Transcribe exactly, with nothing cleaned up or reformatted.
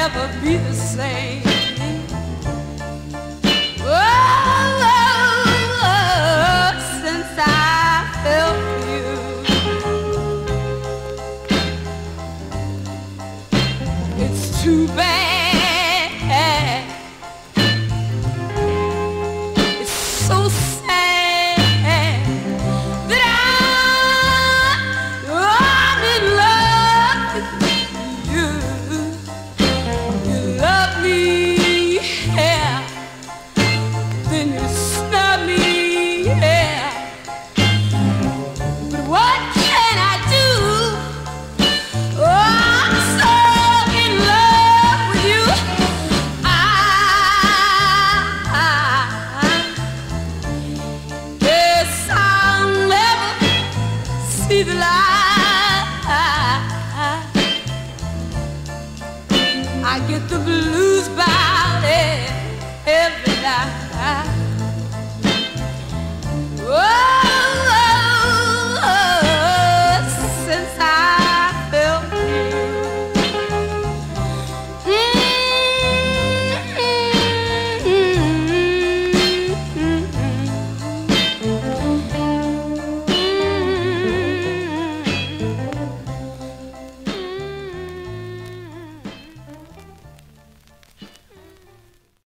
never be the same. Oh, oh, oh, since I felt you. It's too bad. It's so sad that I, I'm in love with you. You love me, yeah. Then you snub me, yeah. But what can I do? Oh, I'm so in love with you. I, I guess I'll never see the light. I get the blues about it every night.